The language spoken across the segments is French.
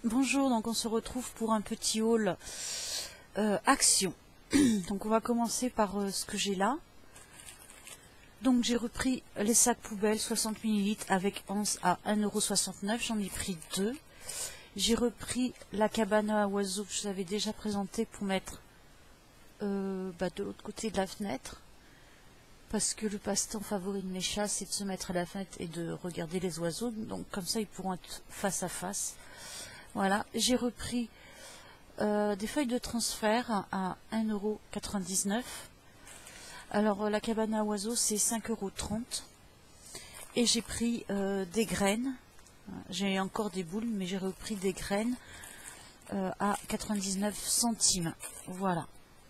Bonjour, donc on se retrouve pour un petit haul Action. Donc on va commencer par ce que j'ai là. Donc j'ai repris les sacs poubelles 60 ml avec 11 à 1,69 €, j'en ai pris 2. J'ai repris la cabane à oiseaux que je vous avais déjà présentée pour mettre de l'autre côté de la fenêtre. Parce que le passe-temps favori de mes chats, c'est de se mettre à la fenêtre et de regarder les oiseaux. Donc comme ça, ils pourront être face à face. Voilà, j'ai repris des feuilles de transfert à 1,99 €. Alors la cabane à oiseaux, c'est 5,30 €. Et j'ai pris des graines. J'ai encore des boules, mais j'ai repris des graines à 99 centimes. Voilà.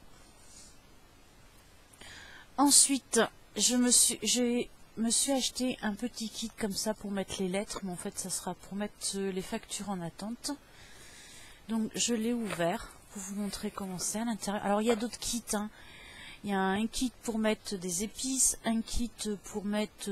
Ensuite, je me suis acheté un petit kit comme ça pour mettre les lettres, mais en fait ça sera pour mettre les factures en attente. Donc je l'ai ouvert pour vous montrer comment c'est à l'intérieur. Alors il y a d'autres kits, hein. Il y a un kit pour mettre des épices, un kit pour mettre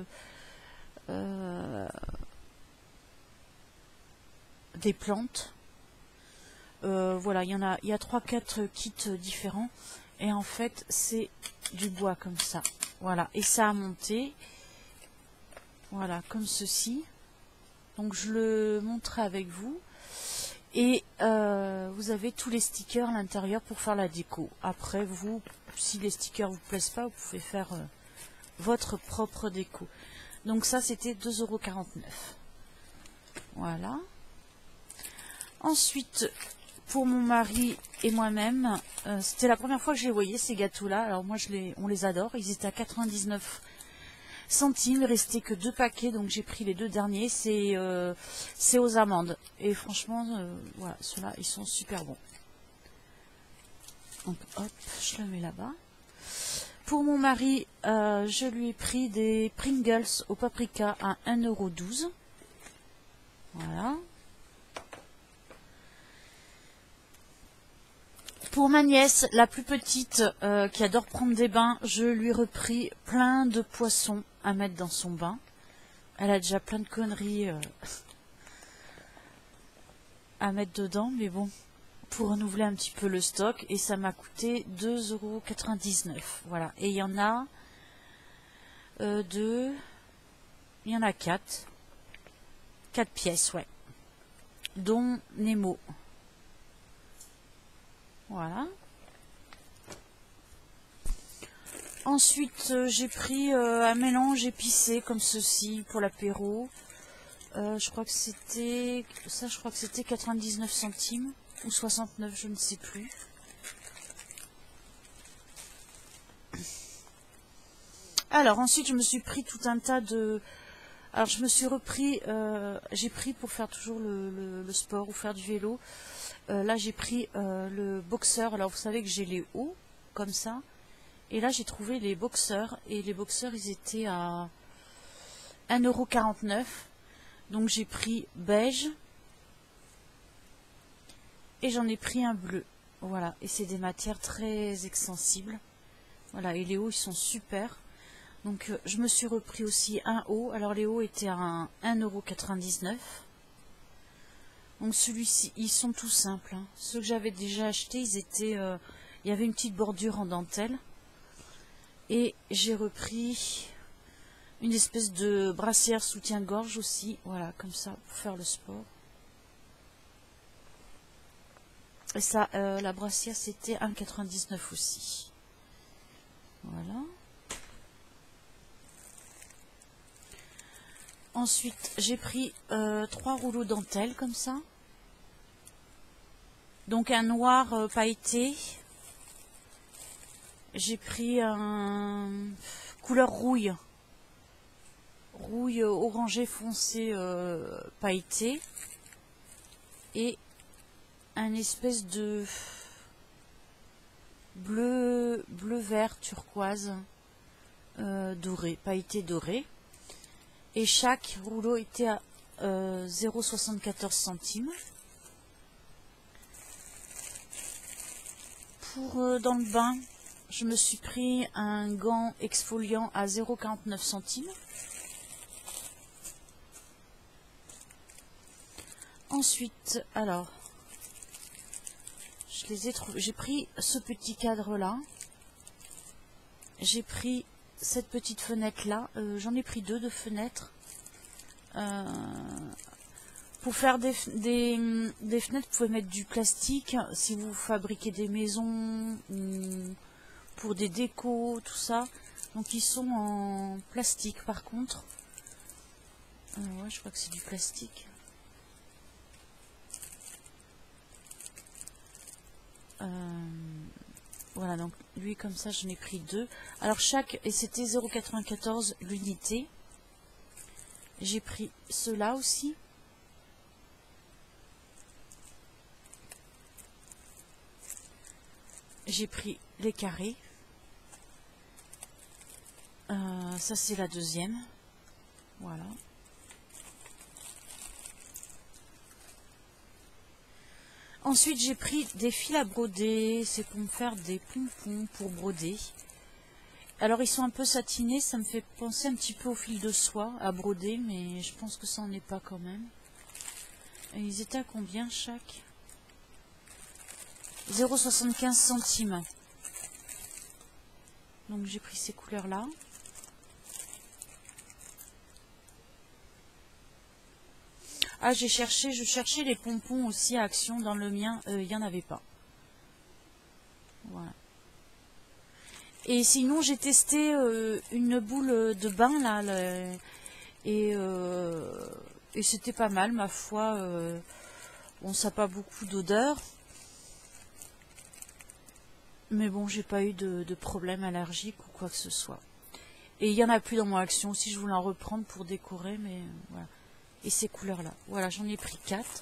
des plantes. Voilà, il y a 3-4 kits différents. Et en fait, c'est du bois comme ça. Voilà, et ça a monté. Voilà, comme ceci. Donc je le montrerai avec vous. Et vous avez tous les stickers à l'intérieur pour faire la déco. Après, vous, si les stickers vous plaisent pas, vous pouvez faire votre propre déco. Donc ça, c'était 2,49 €. Voilà. Ensuite, pour mon mari et moi-même, c'était la première fois que je les voyais, ces gâteaux-là. Alors moi, on les adore. Ils étaient à 99 centimes. Il restait que 2 paquets, donc j'ai pris les 2 derniers. C'est aux amandes. Et franchement, voilà, ceux-là, ils sont super bons. Donc hop, je le mets là-bas. Pour mon mari, je lui ai pris des Pringles au paprika à 1,12 €. Voilà. Pour ma nièce, la plus petite, qui adore prendre des bains, je lui ai repris plein de poissons à mettre dans son bain. Elle a déjà plein de conneries à mettre dedans, mais bon, pour renouveler un petit peu le stock, et ça m'a coûté 2,99 €. Voilà, et il y en a 4 pièces, ouais, dont Nemo. Voilà. Ensuite, j'ai pris un mélange épicé comme ceci pour l'apéro. Je crois que c'était 99 centimes ou 69, je ne sais plus. Alors ensuite, je me suis pris tout un tas de... Alors je me suis repris, j'ai pris pour faire toujours le sport ou faire du vélo. Là j'ai pris le boxeur. Alors vous savez que j'ai les hauts comme ça. Et là j'ai trouvé les boxeurs. Et les boxeurs ils étaient à 1,49 €. Donc j'ai pris beige. Et j'en ai pris un bleu. Voilà. Et c'est des matières très extensibles. Voilà. Et les hauts ils sont super. Donc je me suis repris aussi un haut. Alors les hauts étaient à 1,99 €. Donc celui-ci, ils sont tout simples, hein. Ceux que j'avais déjà achetés, ils étaient, il y avait une petite bordure en dentelle. Et j'ai repris une espèce de brassière soutien-gorge aussi. Voilà, comme ça, pour faire le sport. Et ça, la brassière, c'était 1,99 € aussi. Voilà. Ensuite, j'ai pris 3 rouleaux dentelle comme ça. Donc un noir pailleté. J'ai pris un couleur rouille. Rouille orangé foncé pailleté. Et un espèce de bleu vert turquoise doré, pailleté doré. Et chaque rouleau était à 0,74 centimes. Pour dans le bain, je me suis pris un gant exfoliant à 0,49 centimes. Ensuite, alors, je les ai trouvés. J'ai pris ce petit cadre-là. J'ai pris cette petite fenêtre-là. J'en ai pris deux de fenêtres. Pour faire des fenêtres, vous pouvez mettre du plastique. Si vous fabriquez des maisons, ou pour des décos, tout ça. Donc ils sont en plastique par contre. Ouais, je crois que c'est du plastique. Voilà, donc lui comme ça j'en ai pris deux. Alors chaque, et c'était 0,94 l'unité. J'ai pris ceux-là aussi. J'ai pris les carrés. Ça c'est la deuxième. Voilà. Ensuite j'ai pris des fils à broder. C'est pour me faire des pompons pour broder. Alors ils sont un peu satinés. Ça me fait penser un petit peu au fil de soie à broder. Mais je pense que ça en est pas quand même. Et ils étaient à combien chaque? 0,75 centimes. Donc j'ai pris ces couleurs là. Ah, je cherchais les pompons aussi à Action. Dans le mien, il n'y en avait pas. Voilà. Et sinon, j'ai testé une boule de bain, là, et c'était pas mal, ma foi. Bon, ça n'a pas beaucoup d'odeur. Mais bon, j'ai pas eu de problème allergique ou quoi que ce soit. Et il n'y en a plus dans mon Action. Si je voulais en reprendre pour décorer, mais voilà. Et ces couleurs-là. Voilà, j'en ai pris 4.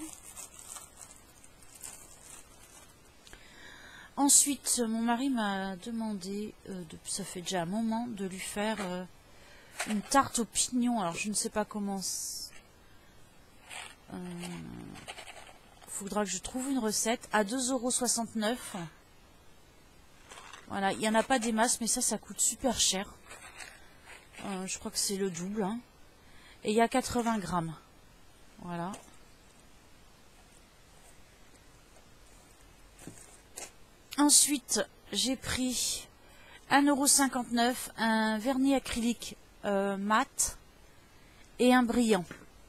Ensuite, mon mari m'a demandé, ça fait déjà un moment, de lui faire une tarte aux pignons. Alors, je ne sais pas comment... faudra que je trouve une recette. À 2,69 €. Voilà, il n'y en a pas des masses, mais ça coûte super cher. Je crois que c'est le double. Hein. Et il y a 80 grammes. Voilà. Ensuite, j'ai pris 1,59 €, un vernis acrylique mat et un brillant.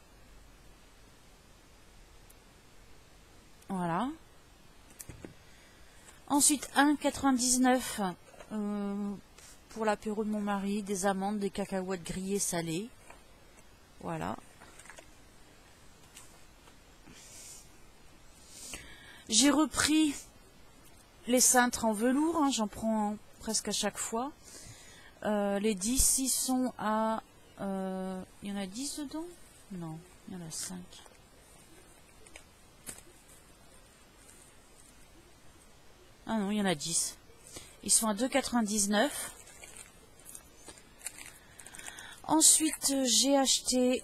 Voilà. Ensuite, 1,99 € pour l'apéro de mon mari, des amandes, des cacahuètes grillées salées. Voilà. J'ai repris les cintres en velours, hein, j'en prends presque à chaque fois. Les 10, ils sont à... il y en a 10 dedans? Non, il y en a 5. Ah non, il y en a 10. Ils sont à 2,99 €. Ensuite, j'ai acheté...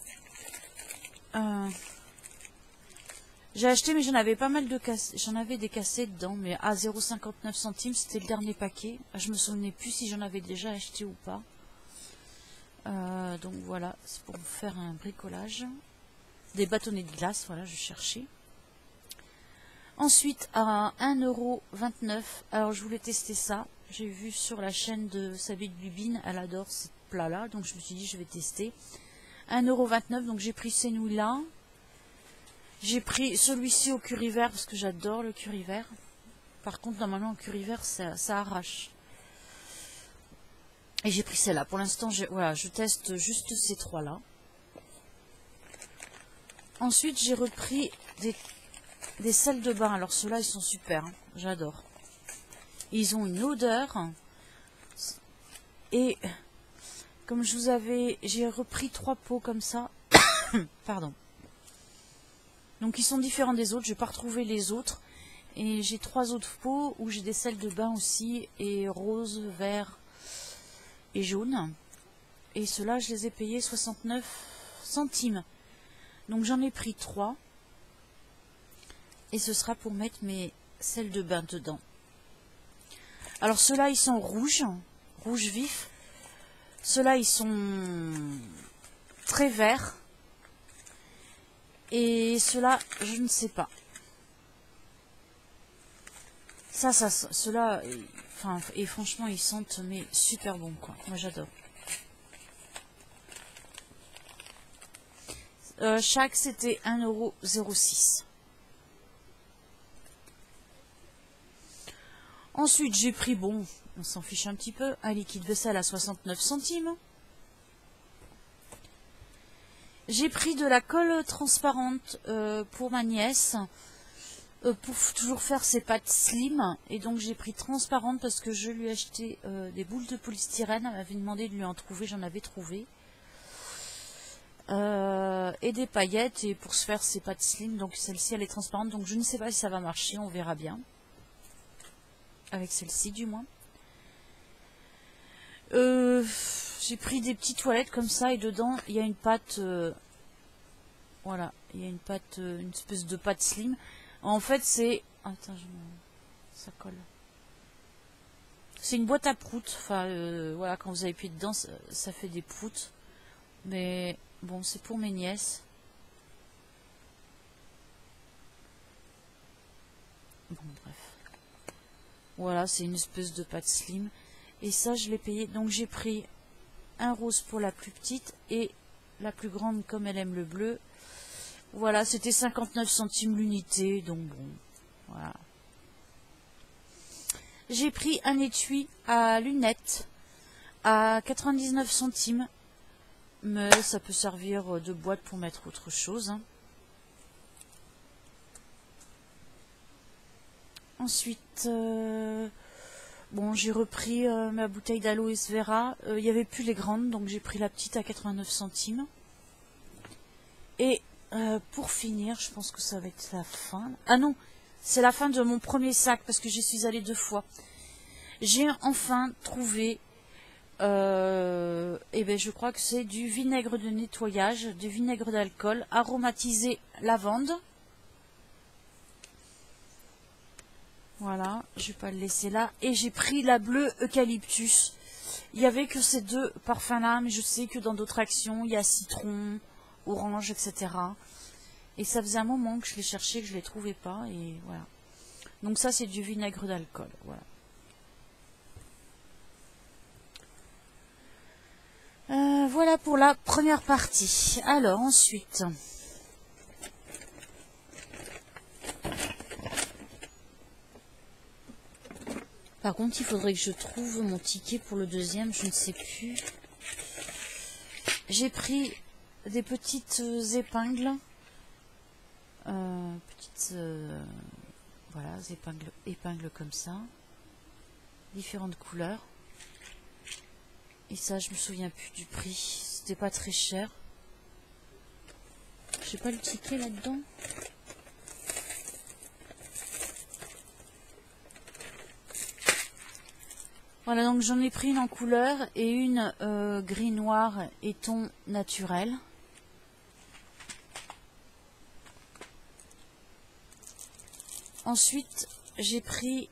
mais j'en avais pas mal de cassettes. J'en avais des cassettes dedans, mais à 0,59 centimes, c'était le dernier paquet. Je me souvenais plus si j'en avais déjà acheté ou pas. Donc voilà, c'est pour faire un bricolage. Des bâtonnets de glace, voilà, je cherchais. Ensuite, à 1,29 €. Alors, je voulais tester ça. J'ai vu sur la chaîne de Sabine Lubine, elle adore ces plats-là, donc je me suis dit, je vais tester. 1,29 €, donc j'ai pris ces nouilles-là. J'ai pris celui-ci au curry vert parce que j'adore le curry vert. Par contre, normalement, au curry vert, ça arrache. Et j'ai pris celle-là. Pour l'instant, voilà, je teste juste ces trois-là. Ensuite, j'ai repris des sels de bain. Alors, ceux-là, ils sont super. Hein. J'adore. Ils ont une odeur. Et comme j'ai repris 3 pots comme ça. Pardon. Donc ils sont différents des autres, je n'ai pas retrouvé les autres. Et j'ai 3 autres pots où j'ai des sels de bain aussi, et rose, vert et jaune. Et ceux-là, je les ai payés 69 centimes. Donc j'en ai pris 3. Et ce sera pour mettre mes sels de bain dedans. Alors ceux-là, ils sont rouges, rouge vif. Ceux-là, ils sont très verts. Et ceux-là, je ne sais pas. Ceux-là, enfin, et franchement, ils sentent mais super bon, quoi. Moi, j'adore. Chaque, c'était 1,06 €. Ensuite, j'ai pris, bon, on s'en fiche un petit peu, un liquide vaisselle à 69 centimes. J'ai pris de la colle transparente pour ma nièce, pour toujours faire ses pâtes slim. Et donc j'ai pris transparente parce que je lui ai acheté des boules de polystyrène. Elle m'avait demandé de lui en trouver, j'en avais trouvé. Et des paillettes et pour se faire ses pâtes slim. Donc celle-ci elle est transparente, donc je ne sais pas si ça va marcher, on verra bien. Avec celle-ci du moins. J'ai pris des petites toilettes comme ça et dedans il y a une pâte, voilà, il y a une pâte, une espèce de pâte slim. En fait c'est, attends, ça colle. C'est une boîte à proutes, enfin voilà, quand vous appuyez dedans ça fait des proutes. Mais bon, c'est pour mes nièces. Bon bref. Voilà, c'est une espèce de pâte slim. Et ça, je l'ai payé. Donc j'ai pris un rose pour la plus petite et la plus grande comme elle aime le bleu. Voilà, c'était 59 centimes l'unité. Donc bon, voilà. J'ai pris un étui à lunettes à 99 centimes. Mais ça peut servir de boîte pour mettre autre chose. Hein. Ensuite... bon, j'ai repris ma bouteille d'aloe vera. Il n'y avait plus les grandes, donc j'ai pris la petite à 89 centimes. Et pour finir, je pense que ça va être la fin. Ah non, c'est la fin de mon premier sac, parce que j'y suis allée 2 fois. J'ai enfin trouvé, eh ben, je crois que c'est du vinaigre de nettoyage, du vinaigre d'alcool, aromatisé lavande. Voilà, je vais pas le laisser là. Et j'ai pris la bleue eucalyptus. Il y avait que ces 2 parfums-là, mais je sais que dans d'autres actions, il y a citron, orange, etc. Et ça faisait un moment que je les cherchais, que je les trouvais pas, et voilà. Donc ça, c'est du vinaigre d'alcool, voilà. Voilà pour la première partie. Alors, ensuite... Par contre, il faudrait que je trouve mon ticket pour le deuxième, je ne sais plus. J'ai pris des petites épingles. Voilà, épingles comme ça. Différentes couleurs. Et ça, je me souviens plus du prix. C'était pas très cher. J'ai pas le ticket là-dedans. Voilà, donc j'en ai pris une en couleur et une gris noir et ton naturel. Ensuite, j'ai pris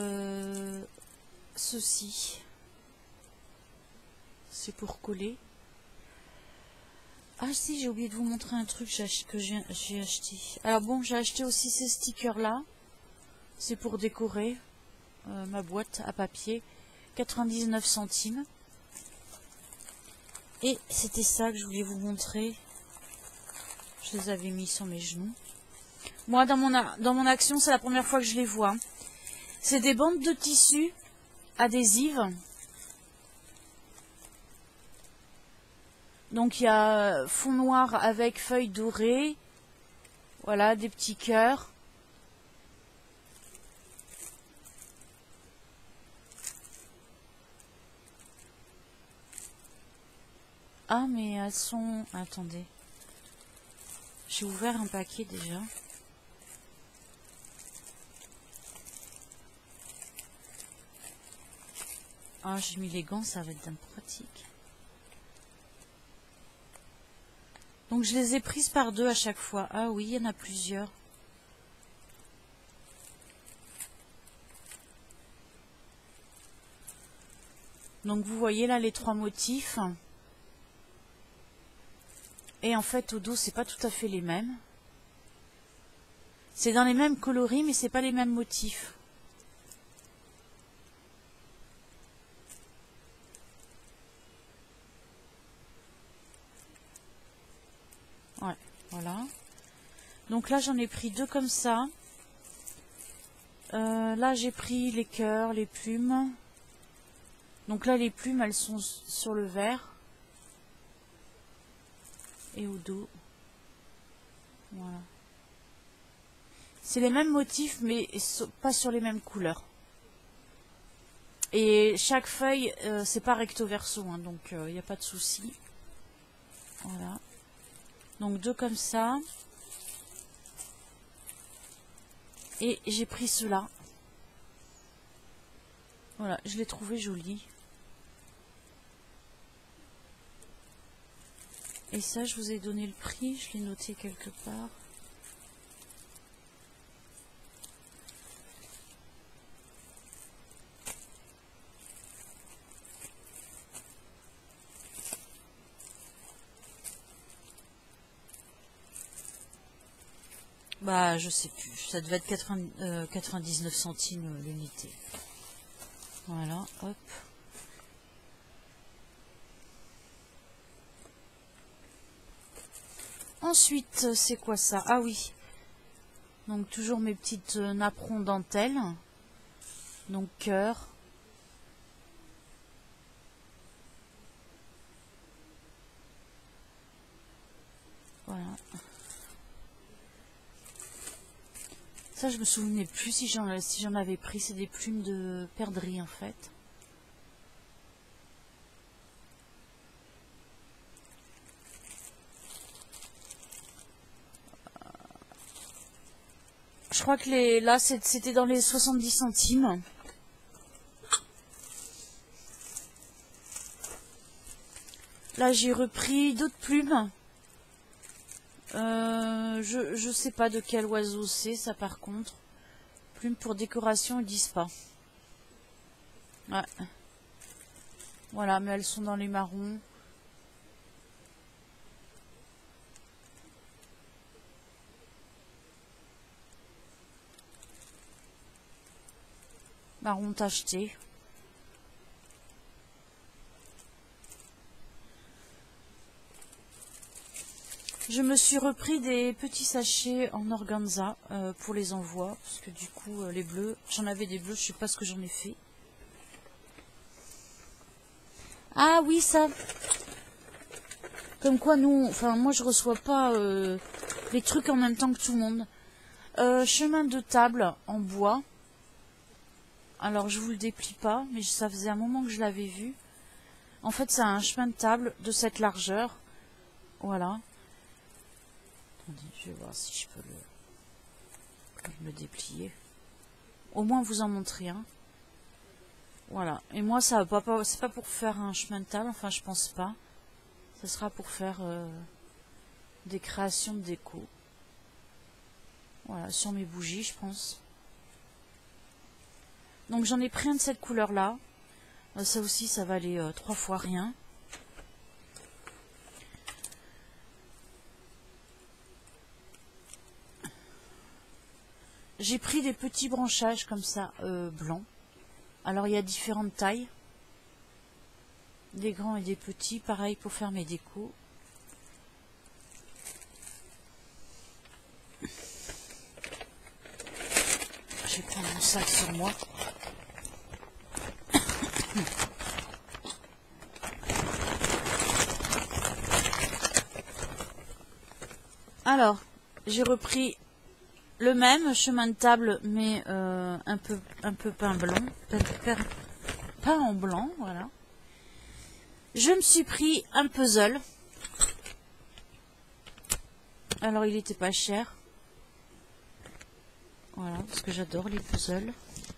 ceci. C'est pour coller. Ah si, j'ai oublié de vous montrer un truc que j'ai acheté. Alors bon, j'ai acheté aussi ces stickers-là. C'est pour décorer ma boîte à papier. 99 centimes. Et c'était ça que je voulais vous montrer. Je les avais mis sur mes genoux. Moi, dans mon action, c'est la première fois que je les vois. C'est des bandes de tissu adhésives. Donc, il y a fond noir avec feuilles dorées. Voilà, des petits cœurs. Ah, mais elles sont... Attendez. J'ai ouvert un paquet déjà. Ah, j'ai mis les gants, ça va être d'un pratique. Donc, je les ai prises par 2 à chaque fois. Ah oui, il y en a plusieurs. Donc, vous voyez là les 3 motifs. Et en fait, au dos, c'est pas tout à fait les mêmes. C'est dans les mêmes coloris, mais c'est pas les mêmes motifs. Ouais, voilà. Donc là, j'en ai pris 2 comme ça. Là, j'ai pris les cœurs, les plumes. Donc là, les plumes, elles sont sur le vert. Et au dos. Voilà. C'est les mêmes motifs, mais pas sur les mêmes couleurs. Et chaque feuille, c'est pas recto verso, hein, donc il n'y a pas de souci. Voilà. Donc 2 comme ça. Et j'ai pris ceux-là. Voilà, je l'ai trouvé joli. Et ça, je vous ai donné le prix, je l'ai noté quelque part. Bah, je sais plus. Ça devait être 99 centimes l'unité. Voilà, hop. Ensuite, c'est quoi ça? Ah oui. Donc, toujours mes petites napperons dentelles. Donc, cœur. Voilà. Ça, je me souvenais plus si j'en avais pris. C'est des plumes de perdrix, en fait. Je crois que là, c'était dans les 70 centimes. Là, j'ai repris d'autres plumes. Je sais pas de quel oiseau c'est, ça par contre. Plumes pour décoration, ils disent pas. Ouais. Voilà, mais elles sont dans les marrons. Marron tacheté. Je me suis repris des petits sachets en organza pour les envois, parce que du coup les bleus, j'en avais des bleus, je sais pas ce que j'en ai fait. Ah oui, ça. Comme quoi nous, enfin moi je reçois pas les trucs en même temps que tout le monde. Chemin de table en bois. Alors je vous le déplie pas, mais ça faisait un moment que je l'avais vu. En fait c'est un chemin de table de cette largeur. Voilà. Attendez, je vais voir si je peux le déplier. Au moins vous en montrer un. Voilà. Et moi ça va pas, c'est pas pour faire un chemin de table, enfin je pense pas. Ce sera pour faire des créations de déco. Voilà, sur mes bougies je pense. Donc j'en ai pris un de cette couleur là. Ça aussi ça valait 3 fois rien. J'ai pris des petits branchages comme ça, blancs. Alors il y a différentes tailles. Des grands et des petits, pareil pour faire mes décos. Je vais prendre mon sac sur moi. Alors, j'ai repris le même chemin de table, mais un peu peint blanc, peint en blanc, voilà. Je me suis pris un puzzle. Alors, il était pas cher. Voilà, parce que j'adore les puzzles.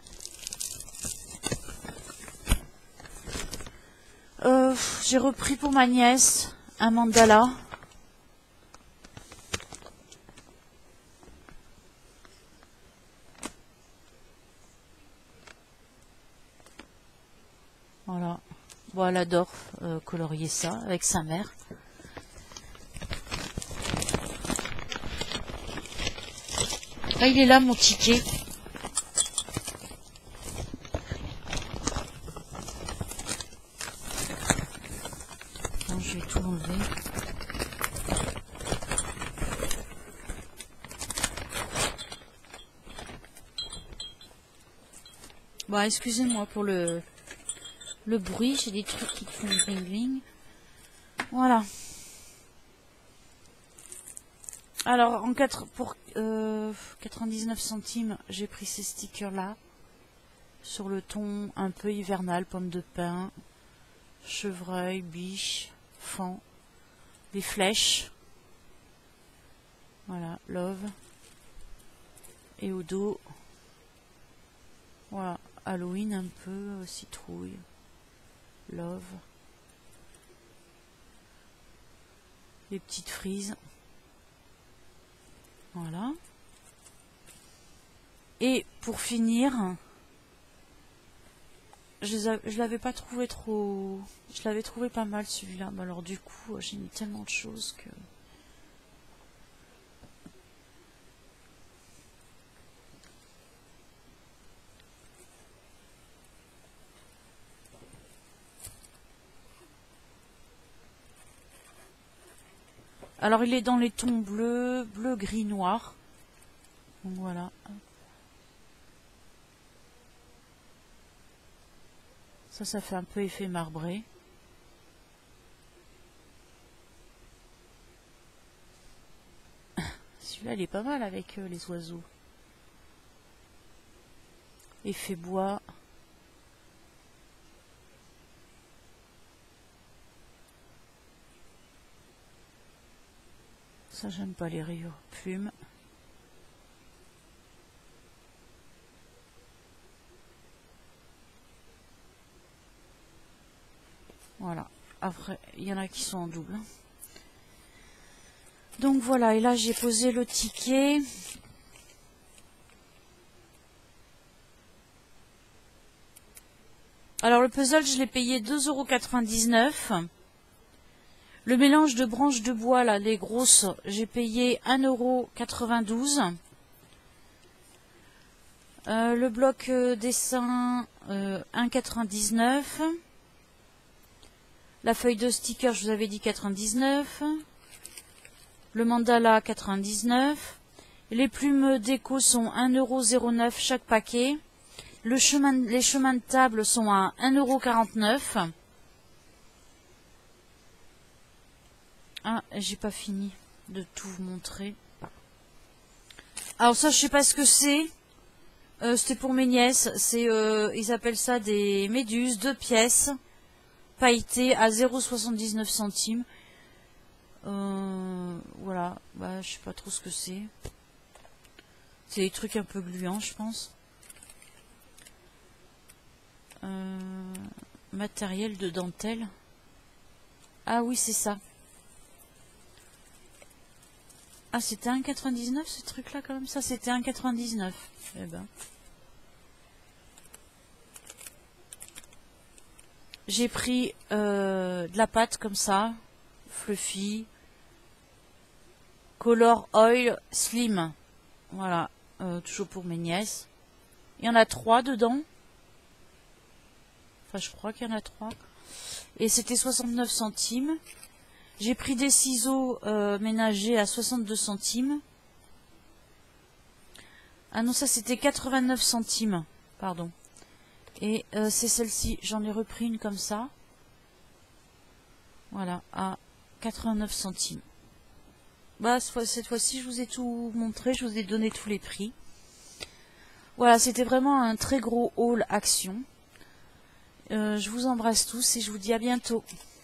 J'ai repris pour ma nièce un mandala. Voilà. Bon, elle adore colorier ça avec sa mère. Ah, il est là mon ticket. Bon, je vais tout enlever. Bon, excusez-moi pour le bruit, j'ai des trucs qui font bling bling. Voilà. Alors, pour 99 centimes, j'ai pris ces stickers-là. Sur le ton un peu hivernal, pomme de pin, chevreuil, biche, fan, des flèches. Voilà, love. Et au dos, voilà, Halloween un peu, citrouille, love. Les petites frises. Voilà. Et pour finir, je l'avais pas trouvé trop... Je l'avais trouvé pas mal celui-là. Mais alors du coup, j'ai mis tellement de choses que... Alors il est dans les tons bleu, gris, noir. Donc voilà. Ça fait un peu effet marbré. Celui-là, il est pas mal avec les oiseaux. Effet bois. Ça, j'aime pas les rayures plumes. Voilà. Après, il y en a qui sont en double. Donc voilà, et là j'ai posé le ticket. Alors le puzzle, je l'ai payé 2,99 €. Le mélange de branches de bois, là, les grosses, j'ai payé 1,92 €. Le bloc dessin, 1,99 €. La feuille de sticker, je vous avais dit 99. Le mandala, 99. Les plumes déco sont 1,09 € chaque paquet. Les chemins de table sont à 1,49 €. Ah, j'ai pas fini de tout vous montrer. Alors ça, je sais pas ce que c'est. C'était pour mes nièces. Ils appellent ça des méduses, 2 pièces, pailletées à 0,79 centimes. Voilà, bah, je sais pas trop ce que c'est. C'est des trucs un peu gluants, je pense. Matériel de dentelle. Ah oui, c'est ça. Ah, c'était 1,99 ce truc-là quand même. Ça, c'était 1,99. Eh ben. J'ai pris de la pâte comme ça, fluffy, color oil slim. Voilà, toujours pour mes nièces. Il y en a 3 dedans. Enfin, je crois qu'il y en a 3. Et c'était 69 centimes. J'ai pris des ciseaux ménagers à 62 centimes. Ah non, ça c'était 89 centimes. Pardon. Et c'est celle-ci. J'en ai repris une comme ça. Voilà, à 89 centimes. Bah, cette fois-ci, je vous ai tout montré. Je vous ai donné tous les prix. Voilà, c'était vraiment un très gros haul action. Je vous embrasse tous et je vous dis à bientôt.